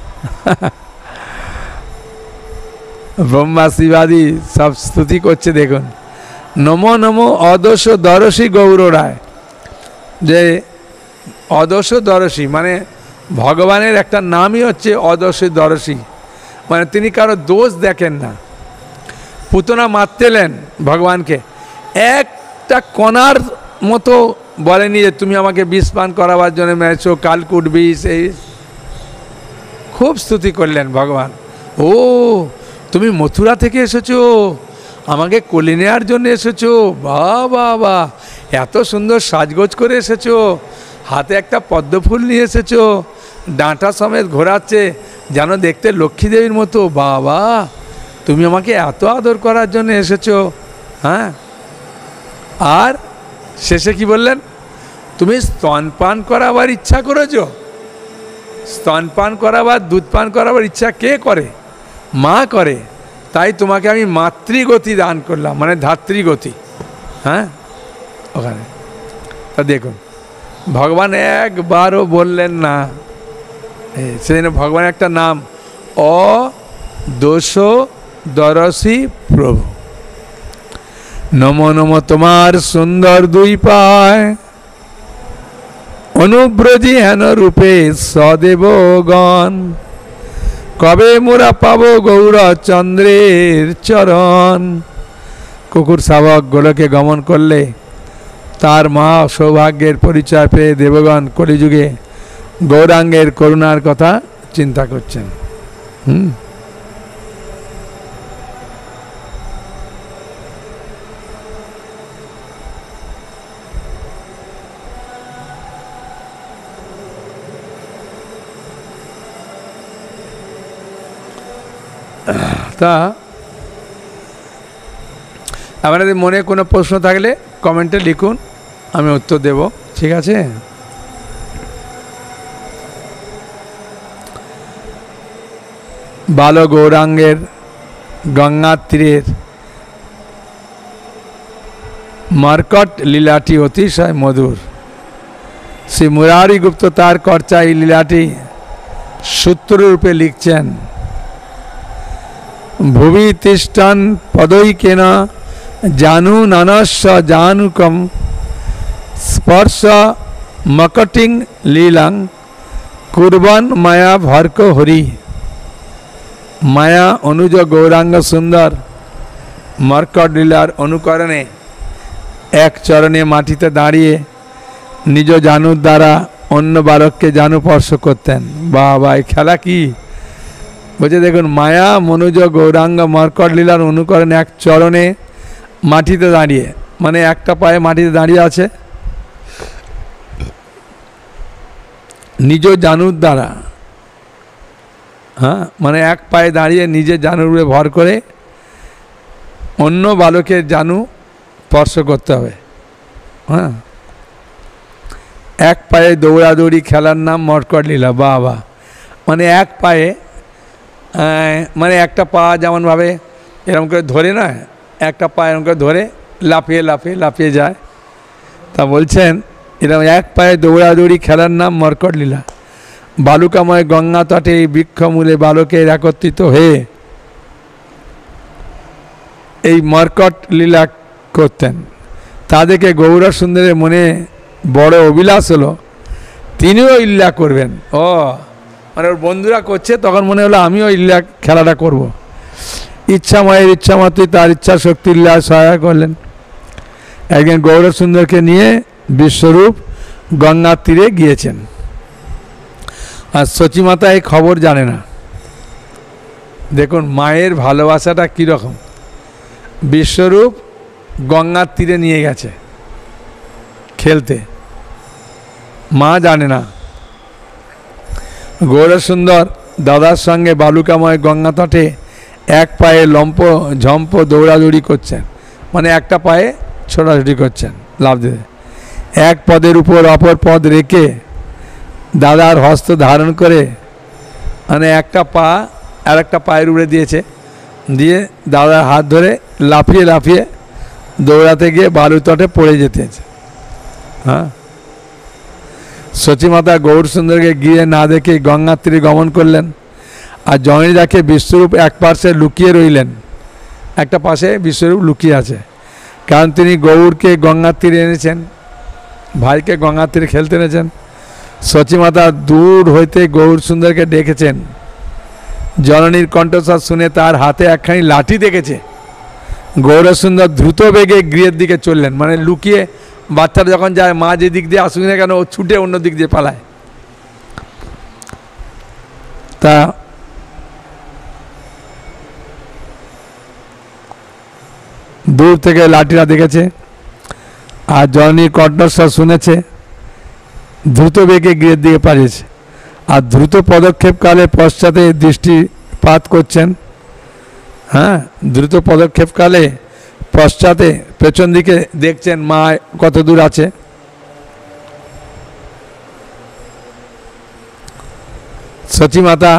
ব্রহ্মা শিবাদি সব স্তুতি করছে দেখুন। নম নম অদশ দরশী গৌর রায়, যে অদশ দরশী মানে ভগবানের একটা নামই হচ্ছে অদশ দরশী, মানে তিনি কারো দোষ দেখেন না। পুতনা মারতেলেন ভগবানকে, একটা কণার মতো বলেনি যে তুমি আমাকে বিষ পান করাবার জন্য মেরেছো, কালকুট বিষ। এই খুব স্তুতি করলেন ভগবান। ও তুমি মথুরা থেকে এসেছো, আমাকে কোলে নেওয়ার জন্য এসেছো, বাহ বাহ বাহ, এত সুন্দর সাজগোজ করে এসেছো, হাতে একটা পদ্মফুল নিয়ে এসেছো, ডাঁটা সমেত ঘোরাচ্ছে যেন দেখতে লক্ষ্মী দেবীর মতো, বাবা তুমি আমাকে এত আদর করার জন্য এসেছো। হ্যাঁ আর শেষে কি বললেন, তুমি স্তনপান করাবার ইচ্ছা করেছো। স্তনপান করাবার দুধ পান করাবার ইচ্ছা কে করে? মা করে। তাই তোমাকে আমি মাতৃগতি দান করলাম, মানে ধাত্রীগতি। হ্যাঁ ওখানে তা দেখুন ভগবান একবারও বললেন না, সেদিন ভগবানের একটা নাম অদোষ দরশী প্রভু। নম নম তোমার সুন্দর দুই পায়, অনুব্রজি হেন রূপে সদেবগণ, কবে মোরা পাব গৌর চন্দ্রের চরণ। কুকুর শাবক গোলকে গমন করলে তার মা সৌভাগ্যের পরিচয় পেয়ে দেবগণ কলিযুগে গৌরাঙ্গের করুণার কথা চিন্তা করছেন। হুম তা আপনাদের মনে কোনো প্রশ্ন থাকলে কমেন্টে লিখুন, আমি উত্তর দেব, ঠিক আছে। বাল গৌরাঙ্গের গঙ্গার তীরের মর্কট লীলাটি অতিশয় মধুর। শ্রী মুরারি গুপ্ত তার কর্চা এই লীলাটি সূত্ররূপে লিখছেন। ভুবি তিষ্ঠন পদৈকেন জানু নানস্য জানুকম স্পর্শ মকটিং লীলাং কুর্বন মায়া ভর্ক হরি। মায়া অনুজ গৌরাঙ্গ সুন্দর মর্কট লীলার অনুকরণে এক চরণে মাটিতে দাঁড়িয়ে নিজ জানুর দ্বারা অন্য বালককে জানু স্পর্শ করতেন। বাবা এই খেলা কি বলছে দেখুন, মায়া মনুজ গৌরাঙ্গ মর্কট লীলার অনুকরণে এক চরণে মাটিতে দাঁড়িয়ে, মানে একটা পায়ে মাটিতে দাঁড়িয়ে আছে, নিজ জানুর দ্বারা, হ্যাঁ মানে এক পায়ে দাঁড়িয়ে নিজের জানুর উপরে ভর করে অন্য বালকের জানু স্পর্শ করতে হবে। হ্যাঁ, এক পায়ে দৌড়াদৌড়ি খেলার নাম মর্কট লীলা। বাবা মানে এক পায়ে, মানে একটা পা যেমনভাবে এরকম করে ধরে না, একটা পা এরকম করে ধরে লাফিয়ে লাফিয়ে লাফিয়ে যায়, তা বলছেন এরকম এক পায়ে দৌড়াদৌড়ি খেলার নাম মর্কট লীলা। বালুকাময় গঙ্গা তটে এই বৃক্ষমূলে বালকের একত্রিত হয়ে এই মর্কট লীলা করতেন। তাদেরকে গৌর সুন্দরের মনে বড় অভিলাষ হলো তিনিও ইল্লা করবেন। ও মানে ওর বন্ধুরা করছে, তখন মনে হলো আমিও ইল্লা খেলাটা করব। ইচ্ছাময়ের ইচ্ছা মতোই তার ইচ্ছা শক্তি ইল্লা সহায় করলেন। একদিন গৌর সুন্দরকে নিয়ে বিশ্বরূপ গঙ্গার তীরে গিয়েছেন। আর সচিমাতা এই খবর জানে না। দেখুন মায়ের ভালোবাসাটা কীরকম। বিশ্বরূপ গঙ্গার তীরে নিয়ে গেছে খেলতে, মা জানে না। গৌরসুন্দর দাদার সঙ্গে বালুকাময় গঙ্গা তটে এক পায়ে লম্প ঝম্প দৌড়াদৌড়ি করছেন, মানে একটা পায়ে ছোটাছুটি করছেন লাভ দিতে। এক পদের উপর অপর পদ রেখে দাদার হস্ত ধারণ করে, মানে একটা পা আর একটা পায়ের উপরে দিয়েছে, দিয়ে দাদার হাত ধরে লাফিয়ে লাফিয়ে দৌড়াতে গিয়ে বালু তটে পড়ে যেতে। হ্যাঁ, সচিমাতা গৌর সুন্দরকে গিয়ে না দেখে গঙ্গার তীরে গমন করলেন। আর জননী দেখে বিশ্বরূপ এক পাশে লুকিয়ে রইলেন, একটা পাশে বিশ্বরূপ লুকিয়ে আছে, কারণ তিনি গৌরকে গঙ্গার তীরে এনেছেন, ভাইকে গঙ্গার তীরে খেলতে এনেছেন। সচিমাতা দূর হইতে গৌর সুন্দরকে ডেকেছেন। জননীর কণ্ঠস্বর শুনে তার হাতে একখানি লাঠি দেখেছে। গৌরসুন্দর দ্রুত বেগে গৃহের দিকে চললেন, মানে লুকিয়ে বাচ্চারা যখন যায় মা যে দিক দিয়ে আসুক না কেন ও ছুটে অন্য দিক দিয়ে পালায়। তা দূর থেকে লাঠিরা দেখেছে আর জননীর কণ্ঠস্বর শুনেছে, দ্রুত বেগে গৃহের দিকে পালিয়েছে। আর দ্রুত পদক্ষেপকালে পশ্চাতে দৃষ্টিপাত করছেন। হ্যাঁ, দ্রুত পদক্ষেপকালে পশ্চাতে পেছন দিকে দেখছেন মা কত দূর আছে। সচিমাতা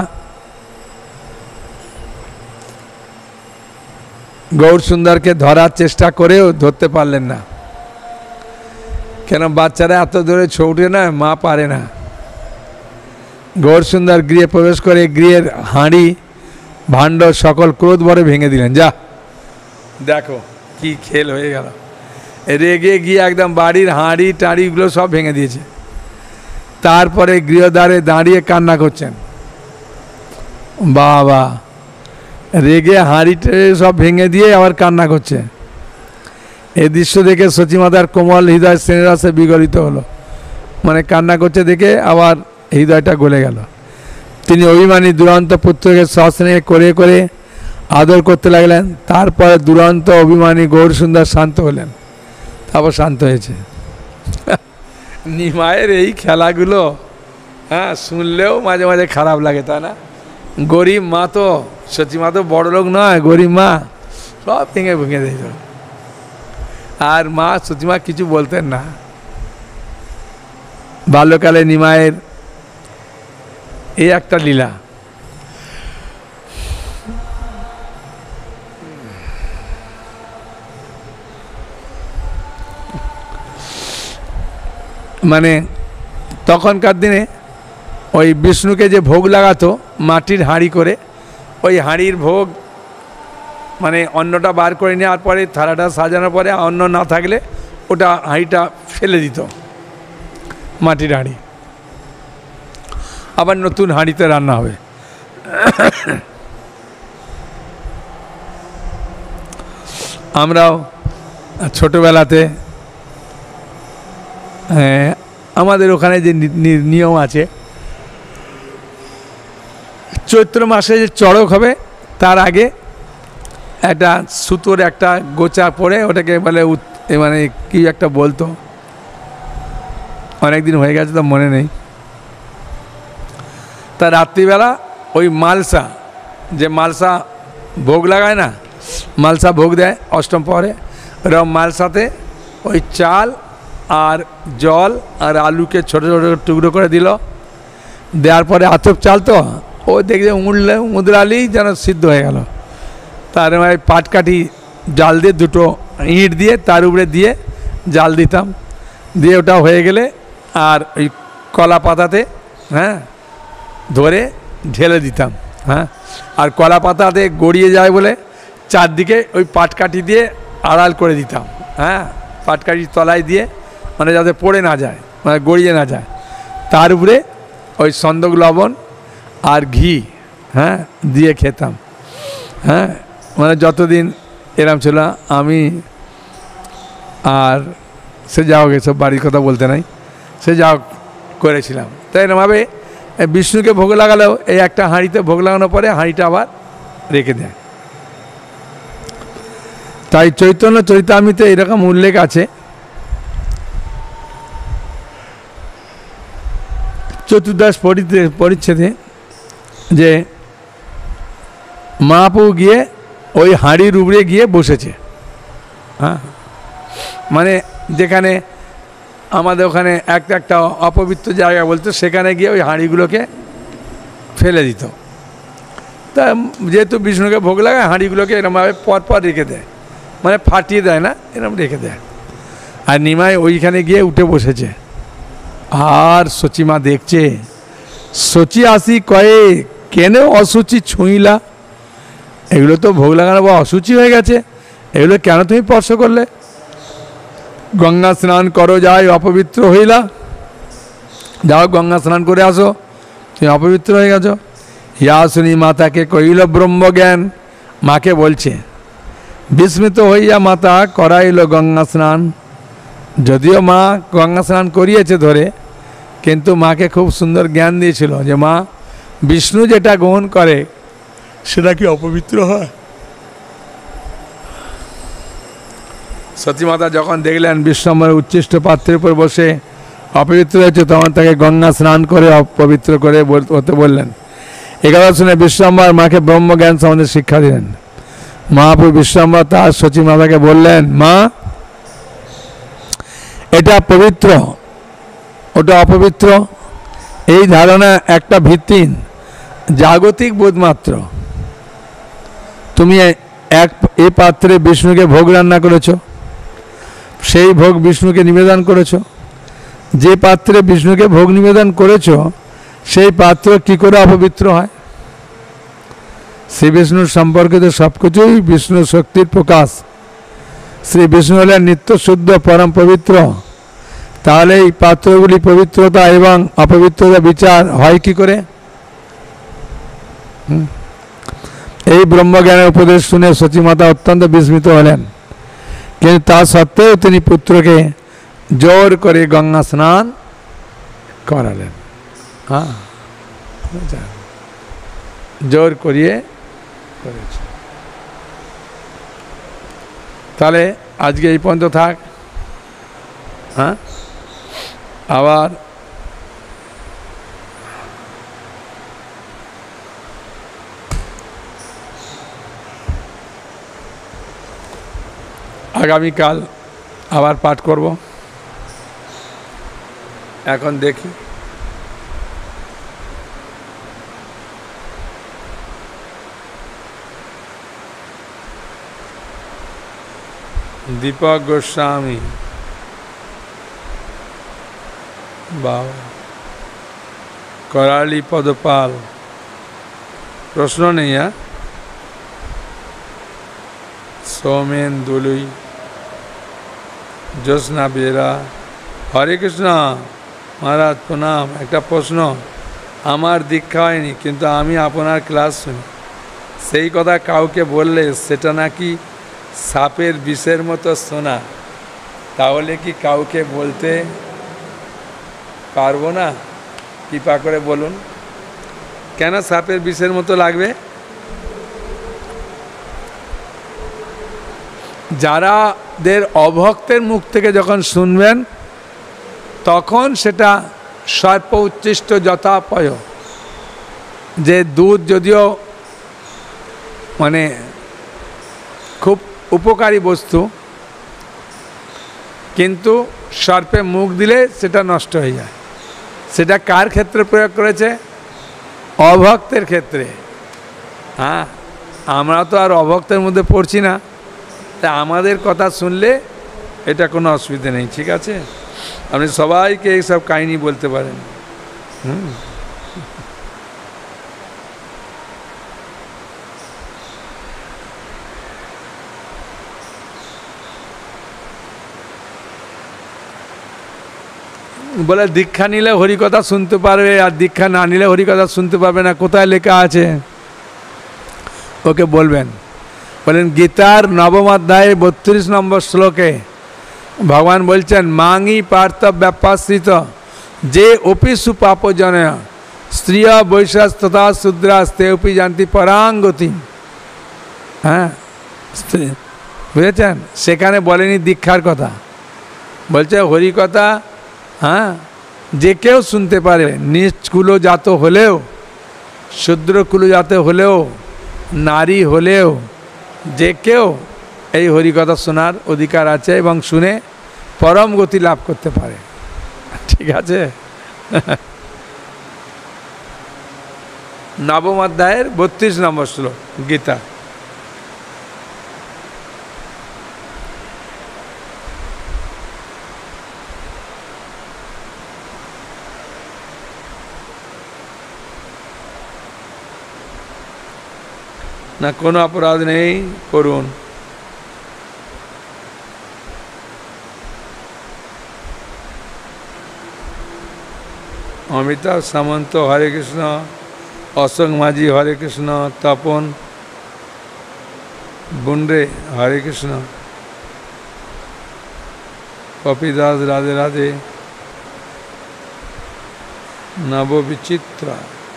গৌর সুন্দরকে ধরার চেষ্টা করেও ধরতে পারলেন না, কেন বাচ্চারা এত দূরে ছুটে না, মা পারে না। গৌর সুন্দর গৃহে প্রবেশ করে গৃহের হাঁড়ি ভাণ্ড সকল ক্রোধ ভরে ভেঙে দিলেন। যা দেখো কি খেল হয়ে গেল, রেগে গিয়ে একদম বাড়ির হাঁড়ি টাড়িগুলো সব ভেঙে দিয়েছে। তারপরে গৃহদ্বারে দাঁড়িয়ে কান্না করছেন। বাবা রেগে হাঁড়ি সব ভেঙে দিয়ে আবার কান্না করছে। এই দৃশ্য দেখে সচিমাতার কোমল হৃদয় স্নেহের রসে বিগলিত হলো, মানে কান্না করছে দেখে আবার হৃদয়টা গলে গেল। তিনি অভিমানী দুরন্ত পুত্রকে সস্নেহ করে করে আদর করতে লাগলেন। তারপরে দুরন্ত অভিমানী গৌর সুন্দর শান্ত হলেন, তারপর শান্ত হয়েছে। নিমায়ের এই খেলাগুলো হ্যাঁ শুনলেও মাঝে মাঝে খারাপ লাগে, তাই না? গরিব মা তো, সচিমা তো বড় লোক নয়, গরিব মা সব ভেঙে ভেঙে দিত। আর মা সচিমা কিছু বলতেন না। বাল্যকালে নিমায়ের এই একটা লীলা। মানে তখনকার দিনে ওই বিষ্ণুকে যে ভোগ লাগাতো মাটির হাঁড়ি করে, ওই হাঁড়ির ভোগ মানে অন্নটা বার করে নেওয়ার পরে থালাটা সাজানোর পরে অন্ন না থাকলে ওটা হাঁড়িটা ফেলে দিত, মাটির হাঁড়ি, আবার নতুন হাঁড়িতে রান্না হবে। আমরাও ছোটোবেলাতে আমাদের ওখানে যে নিয়ম আছে, চৈত্র মাসে যে চড়ক হবে তার আগে একটা সুতোর একটা গোচা পরে ওটাকে বলে মানে কি একটা বলতো, অনেক দিন হয়ে গেছে তো মনে নেই। তা রাত্রিবেলা ওই মালসা, যে মালসা ভোগ লাগায় না, মালসা ভোগ দেয় অষ্টম পরে, ওরকম মালসাতে ওই চাল আর জল আর আলুকে ছোটো ছোটো টুকরো করে দিল, দেওয়ার পরে আতপ চাল তো ও দেখে উড়লে মুদ্রালেই যেন সিদ্ধ হয়ে গেল। তার মানে পাটকাঠি জাল দিয়ে দুটো ইঁট দিয়ে তার উপরে দিয়ে জাল দিতাম, দিয়ে ওটা হয়ে গেলে আর ওই কলা পাতাতে হ্যাঁ ধরে ঢেলে দিতাম। হ্যাঁ, আর কলা পাতাতে গড়িয়ে যায় বলে চারদিকে ওই পাটকাঠি দিয়ে আড়াল করে দিতাম। হ্যাঁ, পাটকাঠির তলায় দিয়ে মানে যাতে পড়ে না যায়, মানে গড়িয়ে না যায়, তার উপরে ওই সন্দক লবণ আর ঘি হ্যাঁ দিয়ে খেতাম। হ্যাঁ, মানে যতদিন এরম ছিল আমি আর সে যা হোক, এসব বাড়ির কথা বলতে নাই, সে যা হোক করেছিলাম। তাই এরমভাবে বিষ্ণুকে ভোগ লাগালেও এই একটা হাঁড়িতে ভোগ লাগানোর পরে হাঁড়িটা আবার রেখে দেয়। তাই চৈতন্য চরিতামৃতে এরকম উল্লেখ আছে, চতুর্দশ পরিচ্ছেদে, যে মহাপ্রভু গিয়ে ওই হাঁড়ির উপরে গিয়ে বসেছে। হ্যাঁ, মানে যেখানে আমাদের ওখানে একটা একটা অপবিত্র জায়গা বলতো, সেখানে গিয়ে ওই হাঁড়িগুলোকে ফেলে দিত। তা যেহেতু বিষ্ণুকে ভোগ লাগায়, হাঁড়িগুলোকে এরমভাবে পরপর রেখে দেয়, মানে ফাটিয়ে দেয় না, এরম রেখে দেয়। আর নিমাই ওইখানে গিয়ে উঠে বসেছে, আর সচিমা দেখছে, সচি আসি কয়ে কেন অসুচি ছুঁইলা, এগুলো তো ভোগ লাগানো বা অসুচি হয়ে গেছে, এগুলো কেন তুমি স্পর্শ করলে? গঙ্গা স্নান করো, যাই অপবিত্র হইলা, যাও গঙ্গা স্নান করে আসো, তুমি অপবিত্র হয়ে গেছো। ইয়া শুনি মাতাকে কইল ব্রহ্মজ্ঞান, মাকে বলছে, বিস্মিত হইয়া মাতা করাইল গঙ্গা স্নান। যদিও মা গঙ্গা স্নান করিয়েছে ধরে, কিন্তু মাকে খুব সুন্দর জ্ঞান দিয়েছিল যে মা, বিষ্ণু যেটা গ্রহণ করে সেটা কি অপবিত্র হয়? সতীমাতা যখন দেখলেন বিশ্বম্বরের উচ্ছিষ্ট পাত্রের উপর বসে অপবিত্র হয়েছে, তখন তাকে গঙ্গা স্নান করে অপবিত্র করে হতে বললেন। এ কথা শুনে বিশ্বম্বর মাকে ব্রহ্মজ্ঞান সম্বন্ধে শিক্ষা দিলেন। মহাপ্রভু বিশ্বম্বর তার সতীমাতাকে বললেন, মা, এটা পবিত্র, ওটা অপবিত্র, এই ধারণা একটা ভিত্তিহীন জাগতিক বোধ মাত্র। তুমি এক এই পাত্রে বিষ্ণুকে ভোগ রান্না করেছ, সেই ভোগ বিষ্ণুকে নিবেদন করেছ। যে পাত্রে বিষ্ণুকে ভোগ নিবেদন করেছ সেই পাত্র কি করে অপবিত্র হয়? শ্রী বিষ্ণুর সম্পর্কিত সব কিছুই বিষ্ণু শক্তির প্রকাশ। শ্রী বিষ্ণু হলেন নিত্য শুদ্ধ পরম পবিত্র। তাহলে এই পাত্রগুলি পবিত্রতা এবং অপবিত্রতা বিচার হয় কি করে? এই ব্রহ্মজ্ঞানের উপদেশ শুনে সচিমাতা অত্যন্ত বিস্মিত হলেন, কিন্তু তা সত্ত্বেও তিনি পুত্রকে জোর করে গঙ্গা স্নান করালেন। হ্যাঁ, জোর করিয়ে করেছে। তাহলে আজকে এই পর্যন্ত থাক। হ্যাঁ, আবার আগামীকাল আবার পাঠ করব। এখন দেখি দীপক গোস্বামী বাবা করালি পদপাল প্রশ্ন নেই। হ্যাঁ সৌমেন দুলুই জ্যোৎস্না বেরা হরে কৃষ্ণ মহারাজ প্রণাম। একটা প্রশ্ন, আমার দীক্ষা হয়নি কিন্তু আমি আপনার ক্লাস শুনি, সেই কথা কাউকে বললে সেটা নাকি সাপের বিষের মতো শোনা, তাহলে কি কাউকে বলতে পারবো না? কৃপা করে বলুন কেন সাপের বিষের মতো লাগবে? যারাদের অভক্তের মুখ থেকে যখন শুনবেন তখন সেটা সর্প উচ্ছিষ্ট যথাপয়, যে দুধ যদিও মানে খুব উপকারী বস্তু, কিন্তু সর্পে মুখ দিলে সেটা নষ্ট হয়ে যায়। সেটা কার ক্ষেত্রে প্রয়োগ করেছে? অভক্তের ক্ষেত্রে। হ্যাঁ আমরা তো আর অভক্তের মধ্যে পড়ছি না, তা আমাদের কথা শুনলে এটা কোনো অসুবিধা নেই। ঠিক আছে, আপনি সবাইকে এইসব কাহিনী বলতে পারেন। হুম বলে দীক্ষা নিলে হরিকথা শুনতে পারবে, আর দীক্ষা না নিলে হরিকথা শুনতে পারবে না। কোথায় লেখা আছে? ওকে বলবেন। বলেন গীতার নবম অধ্যায়ে বত্রিশ নম্বর শ্লোকে ভগবান বলছেন মাঙি পার্থ ব্যাপাশ্রিত যে অপি সুপাপজনয় স্ত্রী বৈশ্বাস তথা শূদ্রাস তেপি জানতি পরাঙ্গতি। হ্যাঁ বুঝেছেন? সেখানে বলেনি দীক্ষার কথা, বলছে হরিকথা হ্যাঁ যে কেউ শুনতে পারে, নিচকুলো জাত হলেও, শূদ্রকুলো জাত হলেও, নারী হলেও যে কেউ এই হরিকথা শোনার অধিকার আছে এবং শুনে পরম গতি লাভ করতে পারে। ঠিক আছে, নবম অধ্যায়ের বত্রিশ নম্বর শ্লোক গীতা। না কোনো অপরাধ নেই, করুন। অমিতাভ সামন্ত হরে কৃষ্ণ, অশোক মাঝি হরে কৃষ্ণ, তপন বুন্ডে হরে কৃষ্ণ, পপি দাস রাধে রাধে, নববিচিত্রা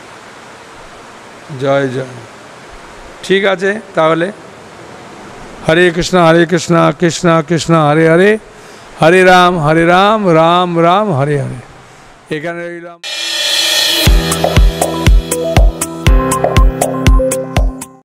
জয় জয়। ঠিক আছে, তাহলে হরে কৃষ্ণ হরে কৃষ্ণ কৃষ্ণ কৃষ্ণ হরে হরে, হরে রাম হরে রাম রাম রাম হরে হরে। এখানে রইলাম।